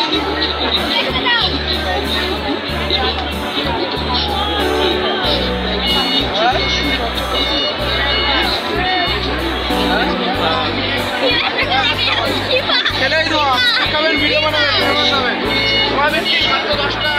ছেলেই তো খাবেন ভিডিও বানাবেন ফেমাস হবেন তোমাদের কি 7-10টা